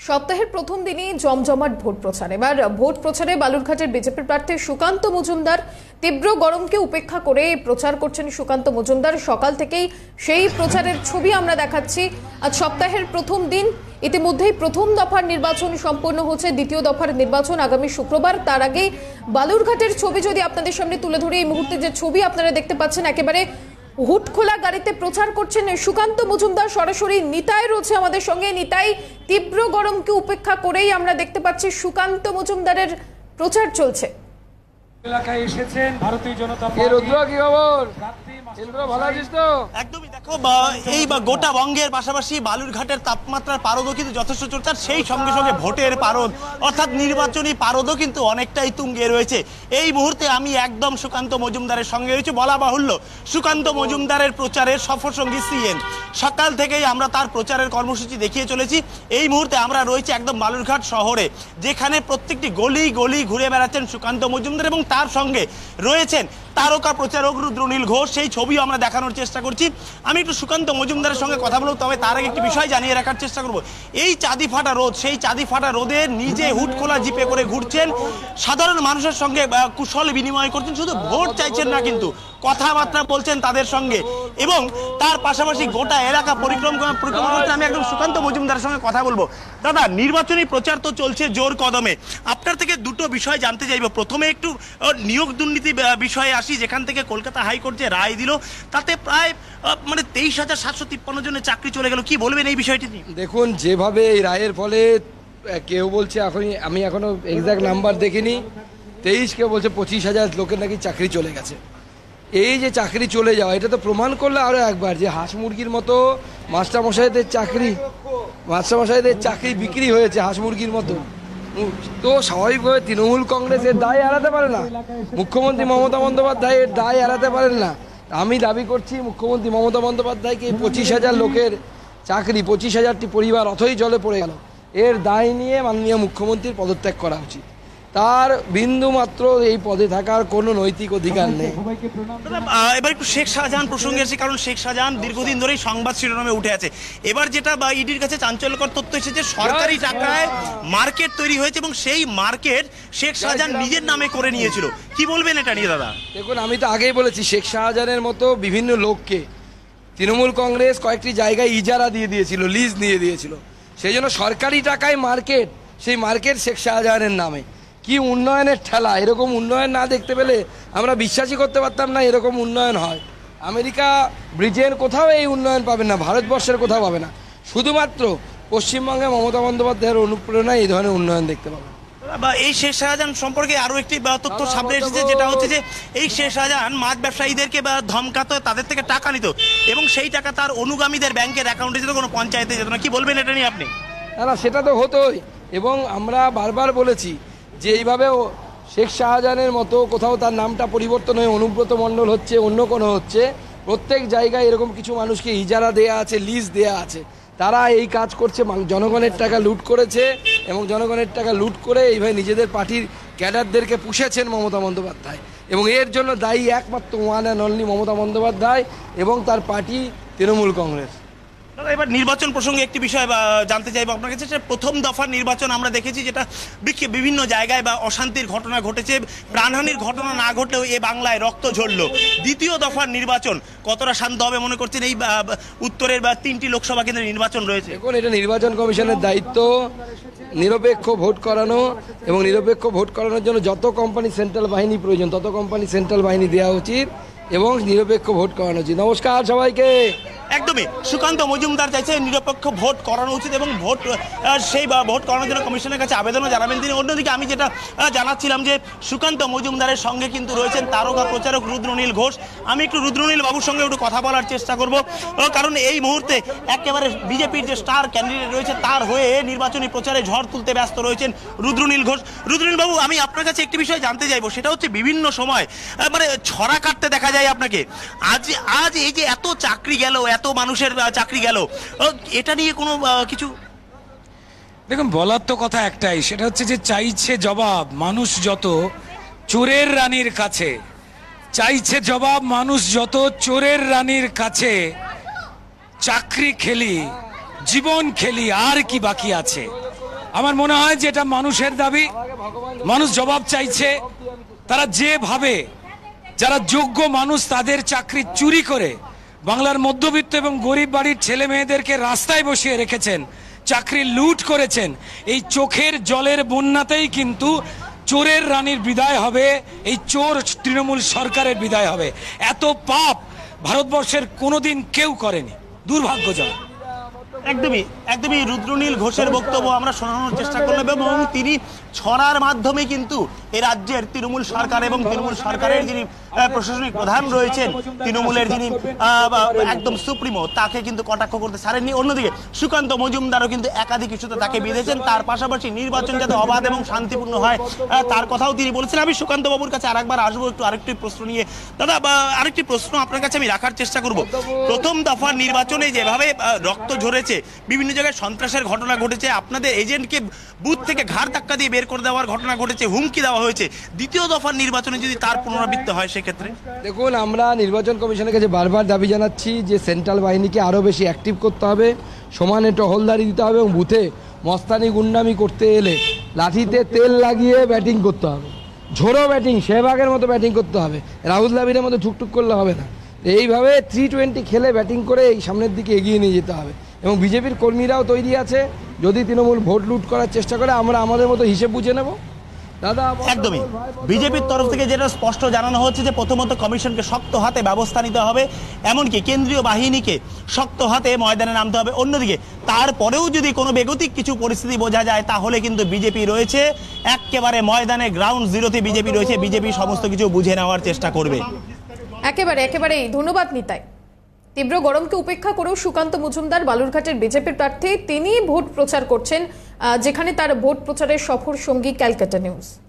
সপ্তাহের প্রথম দিনই জমজমাট ভোট প্রচার। এবার ভোট প্রচারে বালুরঘাটের বিজেপি প্রার্থী সুকান্ত মজুমদার তীব্র গরমকে উপেক্ষা করে প্রচার করছেন। সুকান্ত মজুমদার সকাল থেকেই সেই প্রচারের ছবি আমরা দেখাচ্ছি। আজ সপ্তাহের প্রথম দিন, ইতিমধ্যেই প্রথম দফার নির্বাচন সম্পন্ন হচ্ছে, দ্বিতীয় দফার নির্বাচন আগামী শুক্রবার। তার আগেই বালুরঘাটের ছবি যদি আপনাদের সামনে তুলে ধরি, এই মুহূর্তে যে ছবি আপনারা দেখতে পাচ্ছেন, একেবারে হুট খোলা গাড়িতে প্রচার করছেন সুকান্ত মজুমদার। সরাসরি নিতাই রয়েছে আমাদের সঙ্গে। নিতাই, তীব্র গরমকে উপেক্ষা করেই আমরা দেখতে পাচ্ছি সুকান্ত মজুমদারের প্রচার চলছে। এলাকায় এসেছেন ভারতীয় জনতা পার্টি। রুদ্র কি খবর? ভালো আছিস তো? একদমই। দেখো, এই গোটা বঙ্গের পাশাপাশি বালুরঘাটের তাপমাত্রার পারদও কিন্তু যথেষ্ট চর্চার, সেই সঙ্গে সঙ্গে ভোটের পারদ অর্থাৎ নির্বাচনী পারদও কিন্তু অনেকটাই তুঙ্গে রয়েছে। এই মুহূর্তে আমি একদম সুকান্ত মজুমদারের সঙ্গে রয়েছে। বলা বাহুল্য, সুকান্ত মজুমদারের প্রচারের সফরসঙ্গী সিএন। সকাল থেকেই আমরা তার প্রচারের কর্মসূচি দেখিয়ে চলেছি। এই মুহূর্তে আমরা রয়েছি একদম বালুরঘাট শহরে, যেখানে প্রত্যেকটি গলি গলি ঘুরে বেড়াচ্ছেন সুকান্ত মজুমদার এবং তার সঙ্গে রয়েছেন তারকা প্রচারক রুদ্রনীল ঘোষ। সেই ছবিও আমরা দেখানোর চেষ্টা করছি। আমি একটু সুকান্ত মজুমদারের সঙ্গে কথা বলবো, তবে তার আগে একটি বিষয় জানিয়ে রাখার চেষ্টা করব। এই চাঁদি ফাটা রোদ, সেই চাঁদি ফাটা রোদে নিজে হুট খোলা জিপে করে ঘুরছেন, সাধারণ মানুষের সঙ্গে কুশল বিনিময় করছেন। শুধু ভোট চাইছেন না, কিন্তু কথাবার্তা বলছেন তাদের সঙ্গে এবং তার পাশাপাশি গোটা এলাকা পরিক্রমা করছেন। আমি একদম সুকান্ত মজুমদারের সঙ্গে কথা বলবো। দাদা, নির্বাচনী প্রচার তো চলছে জোর কদমে। আপনার থেকে দুটো বিষয় জানতে চাইবো। প্রথমে একটু নিয়োগ দুর্নীতি বিষয়ে আসি, যেখান থেকে কলকাতা হাইকোর্ট যে রায় দিল, তাতে প্রায় 23,753 জনের চাকরি চলে গেল। কি বলবেন এই বিষয়টি নিয়ে? দেখুন, যেভাবে এই রায়ের ফলে কেউ বলছে, আমি এখনো এক্সাক্ট নাম্বার দেখিনি, 23, কেউ বলছে 25,000 লোকের নাকি চাকরি চলে গেছে। এই যে চাকরি চলে যাওয়া, এটা তো প্রমাণ করলে আরও একবার যে হাঁস মুরগির মতো মাস্টারমশাইদের চাকরি বিক্রি হয়েছে হাঁস মুরগির মতো। তো স্বাভাবিকভাবে তৃণমূল কংগ্রেসের দায় এড়াতে পারে না, মুখ্যমন্ত্রী মমতা বন্দ্যোপাধ্যায়ের দায় এড়াতে পারেন না। আমি দাবি করছি মুখ্যমন্ত্রী মমতা বন্দ্যোপাধ্যায়কে 25,000 লোকের চাকরি, 25,000টি পরিবার অথই জলে পড়ে গেল, এর দায় নিয়ে মাননীয় মুখ্যমন্ত্রীর পদত্যাগ করা উচিত। তার বিন্দু মাত্র এই পদে থাকার কোনো নৈতিক অধিকার নেই। এবার একটু শেখ শাহজাহান প্রসঙ্গে আসি, কারণ শেখ শাহজাহান দীর্ঘদিন ধরেই সংবাদ শিরোনামে উঠে আছে। এবার যেটা ইডির কাছে চাঞ্চল্যকর তথ্য এসেছে, সরকারি টাকায় মার্কেট তৈরি হয়েছে এবং সেই মার্কেট শেখ শাহজাহান নিজের নামে করে নিয়েছিল। কি বলবেন এটা নিয়ে দাদা? দেখুন, আমি তো আগেই বলেছি, শেখ শাহজাহানের মতো বিভিন্ন লোককে তৃণমূল কংগ্রেস কয়েকটি জায়গায় ইজারা দিয়ে দিয়েছিল, লিজ দিয়ে দিয়েছিল। সেই জন্য সরকারি টাকায় মার্কেট, সেই মার্কেট শেখ শাহজাহানের নামে। কি উন্নয়নের ঠেলা! এরকম উন্নয়ন না দেখতে পেলে আমরা বিশ্বাসই করতে পারতাম না এরকম উন্নয়ন হয়। আমেরিকা, ব্রিটেন কোথাও এই উন্নয়ন পাবে না, ভারতবর্ষের কোথাও পাবে না। শুধুমাত্র পশ্চিমবঙ্গে মমতা বন্দ্যোপাধ্যায়ের অনুপ্রেরণায় এই ধরনের উন্নয়ন দেখতে পাবে। এই শেখ শাহজাহান সম্পর্কে আরো একটি তথ্য সামনে এসেছে, যেটা হচ্ছে যে এই শেখ শাহজাহান মাছ ব্যবসায়ীদেরকে ধমকাতো, তাদের থেকে টাকা নিত এবং সেই টাকা তার অনুগামীদের ব্যাংকের অ্যাকাউন্টে যেত, কোনো পঞ্চায়েতে যেত না। কি বলবেন এটা নিয়ে আপনি? না, সেটা তো হতোই। এবং আমরা বারবার বলেছি যে এইভাবে শেখ শাহজাহানের মতো কোথাও তার নামটা পরিবর্তন হয়ে অনুব্রত মণ্ডল হচ্ছে, অন্য কোনো হচ্ছে। প্রত্যেক জায়গায় এরকম কিছু মানুষকে ইজারা দেয়া আছে, লিজ দেয়া আছে। তারা এই কাজ করছে, জনগণের টাকা লুট করেছে এবং জনগণের টাকা লুট করে এইভাবে নিজেদের পার্টির ক্যাডারদেরকে পুষেছেন মমতা বন্দ্যোপাধ্যায়। এবং এর জন্য দায়ী একমাত্র one and only Mamata Bandyopadhyay এবং তার পার্টি তৃণমূল কংগ্রেস। এবার নির্বাচন প্রসঙ্গে একটি বিষয় জানতে চাইবো আপনার কাছে। প্রথম দফার নির্বাচন আমরা দেখেছি, যেটা বিভিন্ন জায়গায় অশান্তির ঘটনা ঘটেছে, প্রাণহানির ঘটনা না ঘটলেও এ বাংলায় রক্ত ঝরলো। দ্বিতীয় দফার নির্বাচন কতটা শান্ত হবে মনে করছেন? এই উত্তরের 3টি লোকসভা কেন্দ্রের নির্বাচন রয়েছে। এখন এটা নির্বাচন কমিশনের দায়িত্ব নিরপেক্ষ ভোট করানো, এবং নিরপেক্ষ ভোট করানোর জন্য যত কোম্পানি সেন্ট্রাল বাহিনী প্রয়োজন তত কোম্পানি সেন্ট্রাল বাহিনী দেওয়া উচিত এবং নিরপেক্ষ ভোট করানো উচিত। নমস্কার সবাইকে। একদমই, সুকান্ত মজুমদার চাইছে নিরপেক্ষ ভোট করানো উচিত এবং সেই ভোট করানোর জন্য কমিশনের কাছে আবেদনও জানাবেন তিনি। অন্যদিকে আমি যেটা জানাচ্ছিলাম যে সুকান্ত মজুমদারের সঙ্গে কিন্তু রয়েছেন তারকা প্রচারক রুদ্রনীল ঘোষ। আমি একটু রুদ্রনীল বাবুর সঙ্গে একটু কথা বলার চেষ্টা করব, কারণ এই মুহূর্তে একেবারে বিজেপির যে স্টার ক্যান্ডিডেট রয়েছে তার হয়ে নির্বাচনী প্রচারে ঝড় তুলতে ব্যস্ত রয়েছেন রুদ্রনীল ঘোষ। রুদ্রনীল বাবু, আমি আপনার কাছে একটি বিষয় জানতে চাইবো, সেটা হচ্ছে বিভিন্ন সময় ছড়া কাটতে দেখা যায় আপনাকে। আজ এই যে এত চাকরি গেল, এত মানুষের চাকরি গেল, এটা নিয়ে কোনো কিছু? দেখুন, বলার তো কথা একটাই, সেটা হচ্ছে যে চাইছে জবাব মানুষ যত চোরের রানীর কাছে, চাইছে জবাব মানুষ যত চোরের রানীর কাছে। চাকরি খেলি, জীবন খেলি, আর কি বাকি আছে? আমার মনে হয় যে এটা মানুষের দাবি, মানুষ জবাব চাইছে। তারা যেভাবে যারা যোগ্য মানুষ তাদের চাকরি চুরি করে বাংলার মধ্যবিত্ত এবং গরিব বাড়ির ছেলে মেয়েদেরকে রাস্তায় বসিয়ে রেখেছেন, চাকরি লুট করেছেন, এই চোখের জলের বন্যাতেই কিন্তু চোরের রানীর বিদায় হবে, এই চোর তৃণমূল সরকারের বিদায় হবে। এত পাপ ভারতবর্ষের কোনোদিন কেউ করেনি, দুর্ভাগ্যজনক। একদমই রুদ্রনীল ঘোষের বক্তব্য আমরা শোনানোর চেষ্টা করলাম এবং তিনি ছড়ার মাধ্যমে কিন্তু এই রাজ্যের তৃণমূল সরকার এবং তৃণমূল সরকারের যিনি প্রশাসনিক প্রধান রয়েছেন, তৃণমূলের যিনি একদম সুপ্রিমো, তাকে কিন্তু কটাক্ষ করতে ছাড়েননি। অন্যদিকে সুকান্ত মজুমদারও কিন্তু একাধিক ইস্যুতে তাকে বেঁধেছেন। তার পাশাপাশি নির্বাচন যাতে অবাধ এবং শান্তিপূর্ণ হয় তার কথাও তিনি বলেছেন। আমি সুকান্ত বাবুর কাছে আরেকবার আসবো আরেকটি প্রশ্ন নিয়ে। দাদা, আরেকটি প্রশ্ন আপনার কাছে আমি রাখার চেষ্টা করব। প্রথম দফার নির্বাচনে যেভাবে রক্ত ঝরেছে, বিভিন্ন জায়গায় সন্ত্রাসের ঘটনা ঘটেছে, আপনাদের এজেন্টকে বুথ থেকে ঘাড় ধাক্কা দিয়ে বের করে দেওয়ার ঘটনা ঘটেছে, হুমকি দেওয়া হয়েছে। দ্বিতীয় দফার নির্বাচনে যদি তার পুনরাবৃত্তি হয় সেক্ষেত্রে? দেখুন, আমরা নির্বাচন কমিশনের কাছে বারবার দাবি জানাচ্ছি যে সেন্ট্রাল বাহিনীকে আরও বেশি অ্যাক্টিভ করতে হবে, সমানে টহলদারি দিতে হবে এবং বুথে মস্তানি গুন্ডামি করতে এলে লাঠিতে তেল লাগিয়ে ব্যাটিং করতে হবে, ঝোড়ো ব্যাটিং, সেহবাগের মতো ব্যাটিং করতে হবে, রাহুল দ্রাবিড়ের মতো ঠুকটুক করলে হবে না। এইভাবে 320 খেলে ব্যাটিং করে এই সামনের দিকে এগিয়ে নিয়ে যেতে হবে। এবং বিজেপির কর্মীরাও তৈরি আছে, যদি তৃণমূল ভোট লুট করার চেষ্টা করে আমরা আমাদের মতো হিসেব বুঝে নেব। দাদা, একদমই বিজেপির তরফ থেকে যেটা স্পষ্ট জানানো হচ্ছে যে প্রথমত কমিশনকে শক্ত হাতে ব্যবস্থা নিতে হবে, এমনকি কেন্দ্রীয় বাহিনীকে শক্ত হাতে ময়দানে নামতে হবে। অন্যদিকে তারপরেও যদি কোনো বেগতিক কিছু পরিস্থিতি বোঝা যায় তাহলে কিন্তু বিজেপি রয়েছে একেবারে ময়দানে, গ্রাউন্ড জিরোতে বিজেপি রয়েছে, বিজেপি সমস্ত কিছু বুঝে নেওয়ার চেষ্টা করবে। একেবারেই ধন্যবাদ নিতাই। তীব্র গরমকে উপেক্ষা করেও সুকান্ত মজুমদার বালুরঘাটের বিজেপির প্রার্থী, তিনি ভোট প্রচার করছেন, যেখানে তার ভোট প্রচারের সফর সঙ্গী ক্যালকাটা নিউজ।